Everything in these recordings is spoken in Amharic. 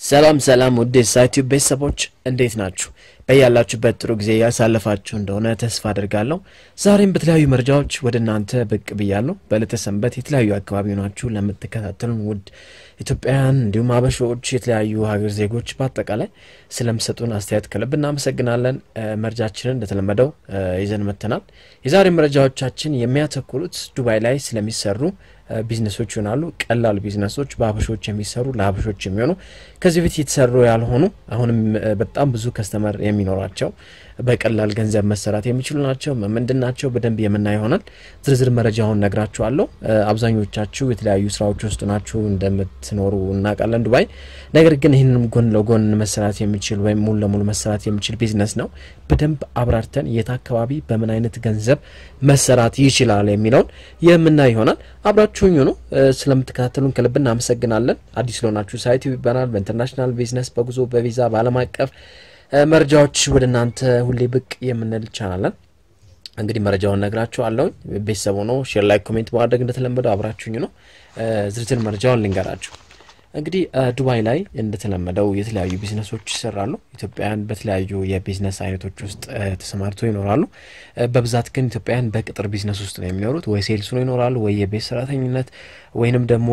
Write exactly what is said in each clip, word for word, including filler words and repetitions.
ሰላም ሰላም ወደ ሳይቱ ቤተሰቦች እንዴት ናችሁ? በያላችሁበት ጥሩ ጊዜ ያሳለፋችሁ እንደሆነ ተስፋ አደርጋለሁ። ዛሬም በተለያዩ መረጃዎች ወደናንተ ብቅ ብያለሁ። በለተሰንበት የተለያዩ አካባቢ ሆናችሁ ለምትከታተሉን ውድ ኢትዮጵያውያን እንዲሁም አበሾች የተለያዩ ሀገር ዜጎች በአጠቃላይ ስለምሰጡን አስተያየት ከልብ እናመሰግናለን። መረጃችንን እንደተለመደው ይዘን መተናል። የዛሬ መረጃዎቻችን የሚያተኩሩት ዱባይ ላይ ስለሚሰሩ ቢዝነሶች ይሆናሉ። ቀላል ቢዝነሶች በአበሾች የሚሰሩ ለአበሾች የሚሆኑ ከዚህ በፊት የተሰሩ ያልሆኑ አሁንም በጣም ብዙ ከስተመር የሚኖራቸው በቀላል ገንዘብ መሰራት የሚችሉ ናቸው። ምንድናቸው በደንብ የምናይ ይሆናል። ዝርዝር መረጃውን ነግራችኋለሁ። አብዛኞቻችሁ የተለያዩ ስራዎች ውስጥ ናችሁ እንደምትኖሩ እናውቃለን ዱባይ። ነገር ግን ይሄንን ጎን ለጎን መሰራት የሚችል ወይ ሙሉ ለሙሉ መሰራት የሚችል ቢዝነስ ነው። በደንብ አብራርተን የት አካባቢ በምን አይነት ገንዘብ መሰራት ይችላል የሚለው የምናይ ይሆናል። አብራችሁኝ ነው ስለምትከታተሉን ከልብ እናመሰግናለን። አዲስ ለሆናችሁ ሳይቱ ይባላል በኢንተርናሽናል ቢዝነስ በጉዞ በቪዛ ባለም አቀፍ መረጃዎች ወደናንተ ሁሌ ብቅ የምንል ቻናል። እንግዲህ መረጃውን ነግራችኋለሁ። ቤተሰቡ ነው ሼር ላይክ ኮሜንት ማድረግ እንደተለመደው አብራችሁኝ ነው። ዝርዝር መረጃውን ልንገራችሁ። እንግዲህ ዱባይ ላይ እንደተለመደው የተለያዩ ቢዝነሶች ይሰራሉ። ኢትዮጵያውያን በተለያዩ የቢዝነስ አይነቶች ውስጥ ተሰማርተው ይኖራሉ። በብዛት ግን ኢትዮጵያውያን በቅጥር ቢዝነስ ውስጥ ነው የሚኖሩት። ወይ ሴልስ ነው ይኖራሉ ወይ የቤት ሰራተኝነት ወይንም ደግሞ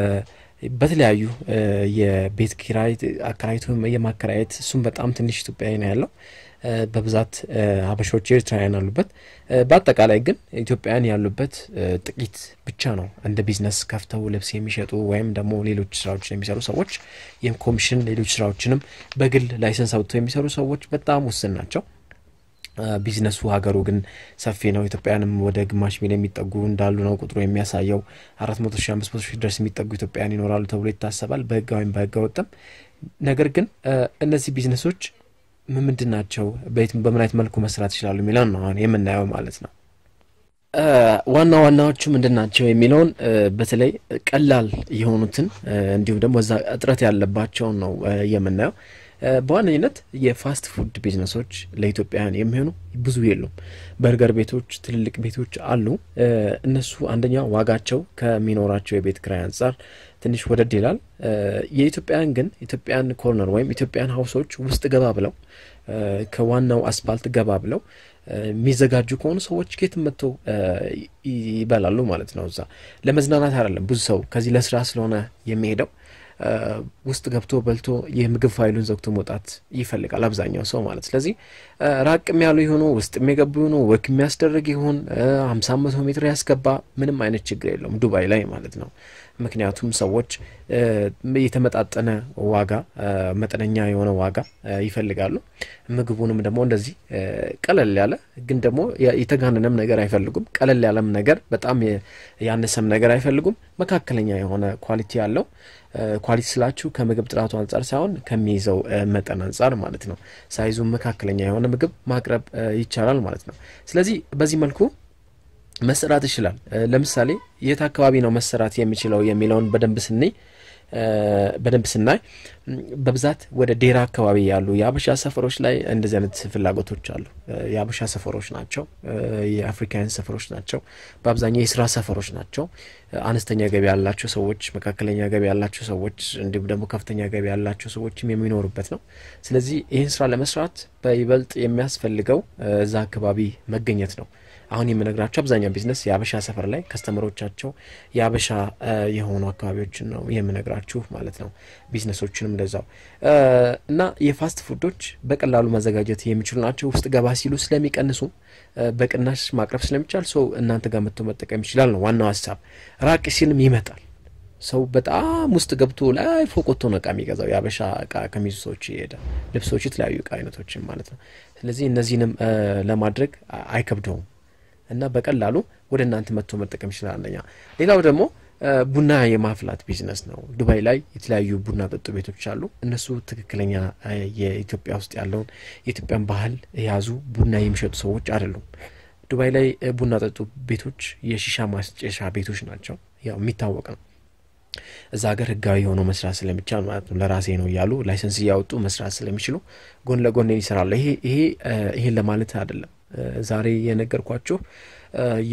በተለያዩ የቤት ኪራይ አከራይቶ የማከራየት እሱም በጣም ትንሽ ኢትዮጵያዊ ነው ያለው። በብዛት አበሾች ኤርትራውያን አሉበት። በአጠቃላይ ግን ኢትዮጵያውያን ያሉበት ጥቂት ብቻ ነው። እንደ ቢዝነስ ከፍተው ልብስ የሚሸጡ ወይም ደግሞ ሌሎች ስራዎችን የሚሰሩ ሰዎች የም ኮሚሽን ሌሎች ስራዎችንም በግል ላይሰንስ አውጥተው የሚሰሩ ሰዎች በጣም ውስን ናቸው። ቢዝነሱ ሀገሩ ግን ሰፊ ነው። ኢትዮጵያውያንም ወደ ግማሽ ሚሊዮን የሚጠጉ እንዳሉ ነው ቁጥሩ የሚያሳየው። አራት መቶ ሺህ አምስት መቶ ሺህ ድረስ የሚጠጉ ኢትዮጵያውያን ይኖራሉ ተብሎ ይታሰባል በህጋዊም በህገወጥም። ነገር ግን እነዚህ ቢዝነሶች ምን ምንድናቸው በምን አይነት መልኩ መስራት ይችላሉ የሚለው ነው አሁን የምናየው ማለት ነው። ዋና ዋናዎቹ ምንድናቸው የሚለውን በተለይ ቀላል የሆኑትን እንዲሁም ደግሞ እዛ እጥረት ያለባቸው ነው የምናየው። በዋነኝነት የፋስት ፉድ ቢዝነሶች ለኢትዮጵያውያን የሚሆኑ ብዙ የሉም። በርገር ቤቶች ትልልቅ ቤቶች አሉ። እነሱ አንደኛ ዋጋቸው ከሚኖራቸው የቤት ክራይ አንፃር ትንሽ ወደድ ይላል። የኢትዮጵያውያን ግን ኢትዮጵያን ኮርነር ወይም ኢትዮጵያን ሃውሶች ውስጥ ገባ ብለው ከዋናው አስፋልት ገባ ብለው የሚዘጋጁ ከሆኑ ሰዎች ከየት መጥተው ይበላሉ ማለት ነው። እዛ ለመዝናናት አይደለም። ብዙ ሰው ከዚህ ለስራ ስለሆነ የሚሄደው ውስጥ ገብቶ በልቶ የምግብ ፋይሉን ዘግቶ መውጣት ይፈልጋል አብዛኛው ሰው ማለት። ስለዚህ ራቅም ያሉ ይሆኑ ውስጥ የሚገቡ ይሆኑ ወክ የሚያስደርግ ይሆን ሃምሳ መቶ ሜትር ያስገባ ምንም አይነት ችግር የለውም ዱባይ ላይ ማለት ነው። ምክንያቱም ሰዎች የተመጣጠነ ዋጋ መጠነኛ የሆነ ዋጋ ይፈልጋሉ። ምግቡንም ደግሞ እንደዚህ ቀለል ያለ ግን ደግሞ የተጋነነም ነገር አይፈልጉም። ቀለል ያለም ነገር በጣም ያነሰም ነገር አይፈልጉም። መካከለኛ የሆነ ኳሊቲ ያለው ኳሊቲ ስላችሁ ከምግብ ጥራቱ አንፃር ሳይሆን ከሚይዘው መጠን አንፃር ማለት ነው። ሳይዙ መካከለኛ የሆነ ምግብ ማቅረብ ይቻላል ማለት ነው። ስለዚህ በዚህ መልኩ መሰራት ይችላል። ለምሳሌ የት አካባቢ ነው መሰራት የሚችለው የሚለውን በደንብ ስንይ በደንብ ስናይ በብዛት ወደ ዴራ አካባቢ ያሉ የአበሻ ሰፈሮች ላይ እንደዚህ አይነት ፍላጎቶች አሉ። የአበሻ ሰፈሮች ናቸው፣ የአፍሪካን ሰፈሮች ናቸው፣ በአብዛኛው የስራ ሰፈሮች ናቸው። አነስተኛ ገቢ ያላቸው ሰዎች፣ መካከለኛ ገቢ ያላቸው ሰዎች እንዲሁም ደግሞ ከፍተኛ ገቢ ያላቸው ሰዎችም የሚኖሩበት ነው። ስለዚህ ይህን ስራ ለመስራት በይበልጥ የሚያስፈልገው እዛ አካባቢ መገኘት ነው። አሁን የምነግራችሁ አብዛኛው ቢዝነስ የአበሻ ሰፈር ላይ ከስተመሮቻቸው የአበሻ የሆኑ አካባቢዎችን ነው የምነግራችሁ ማለት ነው። ቢዝነሶችንም እንደዛው እና የፋስት ፉዶች በቀላሉ መዘጋጀት የሚችሉ ናቸው። ውስጥ ገባ ሲሉ ስለሚቀንሱ በቅናሽ ማቅረብ ስለሚቻል ሰው እናንተ ጋር መጥቶ መጠቀም ይችላል ነው ዋናው ሐሳብ። ራቅ ሲልም ይመጣል። ሰው በጣም ውስጥ ገብቶ ላይ ፎቆቶ ነው ቃሚ ገዛው ያበሻ ቃ ከሚዙዎች ይሄዳል። ልብሶች የተለያዩ ቃ አይነቶችን ማለት ነው። ስለዚህ እነዚህንም ለማድረግ አይከብደውም እና በቀላሉ ወደ እናንተ መጥቶ መጠቀም ይችላል። አንደኛ ሌላው ደግሞ ቡና የማፍላት ቢዝነስ ነው። ዱባይ ላይ የተለያዩ ቡና ጠጡ ቤቶች አሉ። እነሱ ትክክለኛ የኢትዮጵያ ውስጥ ያለውን የኢትዮጵያን ባህል ያዙ ቡና የሚሸጡ ሰዎች አይደሉም። ዱባይ ላይ ቡና ጠጡ ቤቶች የሺሻ ማስጨሻ ቤቶች ናቸው። ያው የሚታወቅ ነው። እዛ ሀገር ህጋዊ ሆኖ መስራት ስለሚቻል ማለት ነው። ለራሴ ነው ያሉ ላይሰንስ ያወጡ መስራት ስለሚችሉ ጎን ለጎን ይሰራሉ። ይሄ ይሄ ይሄን ለማለት አይደለም። ዛሬ የነገርኳችሁ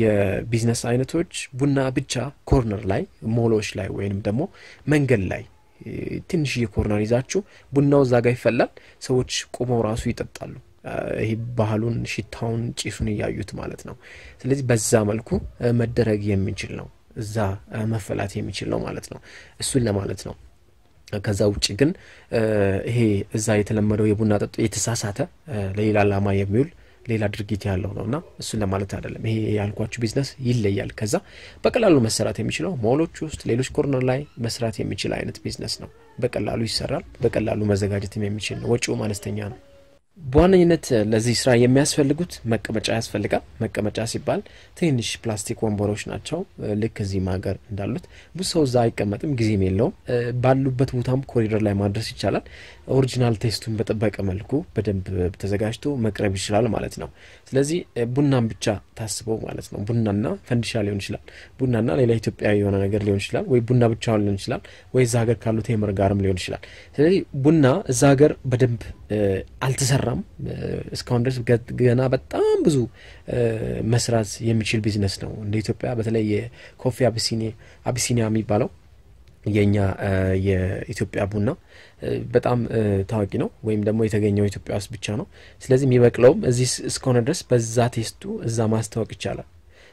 የቢዝነስ አይነቶች ቡና ብቻ ኮርነር ላይ ሞሎች ላይ ወይንም ደግሞ መንገድ ላይ ትንሽ የኮርነር ይዛችሁ ቡናው እዛ ጋር ይፈላል ሰዎች ቆመው ራሱ ይጠጣሉ ይሄ ባህሉን ሽታውን ጭሱን ያዩት ማለት ነው ስለዚህ በዛ መልኩ መደረግ የሚችል ነው እዛ መፈላት የሚችል ነው ማለት ነው እሱን ለማለት ነው ከዛ ውጪ ግን ይሄ እዛ የተለመደው የቡና ጠጡ የተሳሳተ ለሌላ ዓላማ የሚውል ሌላ ድርጊት ያለው ነውና እሱን ለማለት አይደለም ይሄ ያልኳችሁ ቢዝነስ ይለያል ከዛ በቀላሉ መሰራት የሚችለው ሞሎች ውስጥ ሌሎች ኮርነር ላይ መስራት የሚችል አይነት ቢዝነስ ነው በቀላሉ ይሰራል በቀላሉ መዘጋጀትም የሚችል ነው ወጪው አነስተኛ ነው በዋነኝነት ለዚህ ስራ የሚያስፈልጉት መቀመጫ ያስፈልጋል መቀመጫ ሲባል ትንሽ ፕላስቲክ ወንበሮች ናቸው ልክ እዚህ ማገር እንዳሉት ብዙ ሰው እዛ አይቀመጥም ጊዜም የለውም ባሉበት ቦታም ኮሪደር ላይ ማድረስ ይቻላል ኦሪጂናል ቴስቱን በተጠበቀ መልኩ በደንብ ተዘጋጅቶ መቅረብ ይችላል ማለት ነው ስለዚህ ቡናን ብቻ ታስበው ማለት ነው ቡናና ፈንዲሻ ሊሆን ይችላል ቡናና ሌላ ኢትዮጵያዊ የሆነ ነገር ሊሆን ይችላል ወይ ቡና ብቻውን ሊሆን ይችላል ወይ እዛ ሀገር ካሉት ቴምር ጋርም ሊሆን ይችላል ስለዚህ ቡና እዛ ሀገር በደንብ አልተሰራም እስካሁን ድረስ ገና በጣም ብዙ መስራት የሚችል ቢዝነስ ነው እንደ ኢትዮጵያ በተለይ የኮፊ አቢሲኒያ አቢሲኒያ የሚባለው የኛ የኢትዮጵያ ቡና በጣም ታዋቂ ነው ወይም ደግሞ የተገኘው ኢትዮጵያ ውስጥ ብቻ ነው ስለዚህ የሚበቅለውም እዚህ እስከሆነ ድረስ በዛ ቴስቱ እዛ ማስተዋወቅ ይቻላል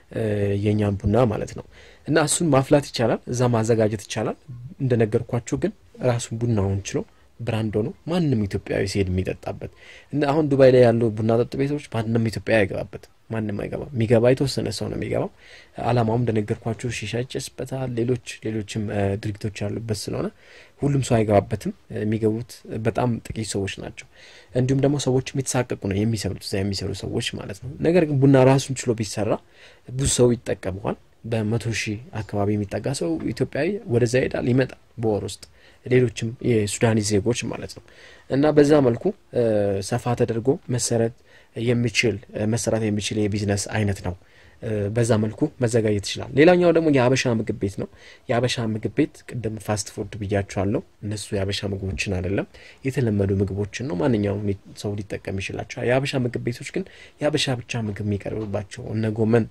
የኛን ቡና ማለት ነው እና እሱን ማፍላት ይቻላል እዛ ማዘጋጀት ይቻላል እንደነገርኳችሁ ግን ራሱን ቡናውን ችሎ ብራንድ ሆኖ ማንንም ኢትዮጵያዊ ሲሄድ የሚጠጣበት እና አሁን ዱባይ ላይ ያሉ ቡና ጠጥ ቤቶች ማንንም ኢትዮጵያዊ አይገባበት ማንንም አይገባም የሚገባ የተወሰነ ሰው ነው የሚገባው አላማውም እንደነገርኳችሁ ሺሻ ይጨስበታል ሌሎች ሌሎችም ድርጊቶች ያሉበት ስለሆነ ሁሉም ሰው አይገባበትም የሚገቡት በጣም ጥቂት ሰዎች ናቸው እንዲሁም ደግሞ ሰዎች የሚተሳቀቁ ነው የሚሰሩት እዛ የሚሰሩ ሰዎች ማለት ነው ነገር ግን ቡና ራሱን ችሎ ቢሰራ ብዙ ሰው ይጠቀመዋል በመቶ ሺህ አካባቢ የሚጠጋ ሰው ኢትዮጵያዊ ወደዛ ይሄዳል ይመጣል በወር ውስጥ ሌሎችም የሱዳኒ ዜጎች ማለት ነው እና በዛ መልኩ ሰፋ ተደርጎ መሰረት የሚችል መሰራት የሚችል የቢዝነስ አይነት ነው በዛ መልኩ መዘጋጀት ይችላል ሌላኛው ደግሞ የአበሻ ምግብ ቤት ነው የአበሻ ምግብ ቤት ቀደም ፋስት ፉድ ብያችኋለሁ እነሱ የአበሻ ምግቦችን አይደለም የተለመዱ ምግቦችን ነው ማንኛውም ሰው ሊጠቀም ይችላል የአበሻ ምግብ ቤቶች ግን የአበሻ ብቻ ምግብ የሚቀርብባቸው እነ ጎመን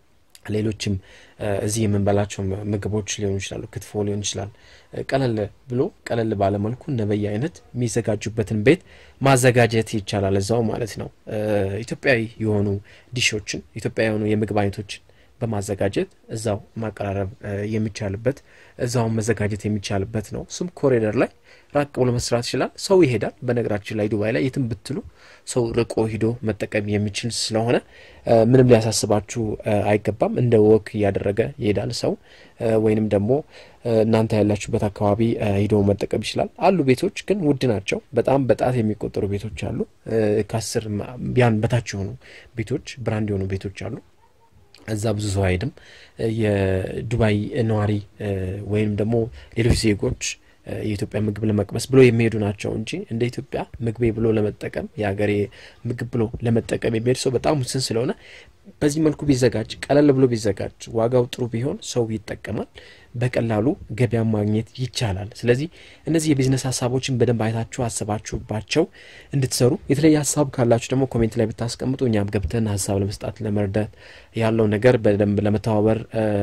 ሌሎችም እዚህ የምንበላቸው ምግቦች ሊሆኑ ይችላሉ ክትፎ ሊሆን ይችላል ቀለል ብሎ ቀለል ባለ መልኩ ነበይ አይነት የሚዘጋጁበትን ቤት ማዘጋጀት ይቻላል እዛው ማለት ነው ኢትዮጵያዊ የሆኑ ዲሾችን ኢትዮጵያዊ የሆኑ የምግብ አይነቶችን በማዘጋጀት እዛው ማቀራረብ የሚቻልበት እዛው መዘጋጀት የሚቻልበት ነው ስም ኮሪደር ላይ ራቅ ብሎ መስራት ይችላል ሰው ይሄዳል በነገራችን ላይ ዱባይ ላይ የትም ብትሉ ሰው ርቆ ሄዶ መጠቀም የሚችል ስለሆነ ምንም ሊያሳስባችሁ አይገባም እንደ ወክ ያደረገ ይሄዳል ሰው ወይንም ደግሞ እናንተ ያላችሁበት አካባቢ ሄዶ መጠቀም ይችላል አሉ ቤቶች ግን ውድ ናቸው በጣም በጣት የሚቆጠሩ ቤቶች አሉ ከአስር ቢያን በታች ሆኑ ቤቶች ብራንድ ሆኑ ቤቶች አሉ እዛ ብዙ ሰው አይደም የዱባይ ነዋሪ ወይንም ደግሞ ሌሎች ዜጎች የኢትዮጵያ ምግብ ለመቅመስ ብሎ የሚሄዱ ናቸው እንጂ እንደ ኢትዮጵያ ምግብ ብሎ ለመጠቀም ያገሬ ምግብ ብሎ ለመጠቀም የሚሄድ ሰው በጣም ውስን ስለሆነ በዚህ መልኩ ቢዘጋጅ ቀለል ብሎ ቢዘጋጅ ዋጋው ጥሩ ቢሆን ሰው ይጠቀማል በቀላሉ ገበያ ማግኘት ይቻላል ስለዚህ እነዚህ የቢዝነስ ሐሳቦችን በደንብ አይታችሁ አሰባችሁባቸው እንድትሰሩ የተለየ ሐሳብ ካላችሁ ደግሞ ኮሜንት ላይ ብታስቀምጡ እኛም ገብተን ሐሳብ ለመስጣት ለመርዳት ያለው ነገር በደንብ ለመተባበር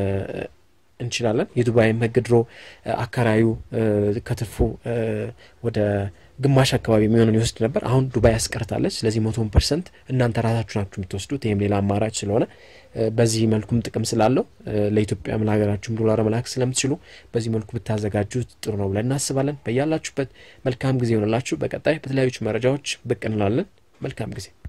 እንችላለን የዱባይ መግድሮ አካራዩ ከትርፉ ወደ ግማሽ አካባቢ የሚሆነው ይወስድ ነበር አሁን ዱባይ ያስቀርታለች ስለዚህ መቶ ፐርሰንት እናንተ ራሳችሁ ናችሁ የምትወስዱት ይሄም ሌላ አማራጭ ስለሆነ በዚህ መልኩም ጥቅም ስላለው ለኢትዮጵያ ምላገራችሁም ዶላር መላክ ስለምትችሉ በዚህ መልኩ ብታዘጋጁት ጥሩ ነው ብለን እናስባለን በእያላችሁበት መልካም ጊዜ ይሆንላችሁ በቀጣይ በተለያዩ መረጃዎች ብቅ እንላለን መልካም ጊዜ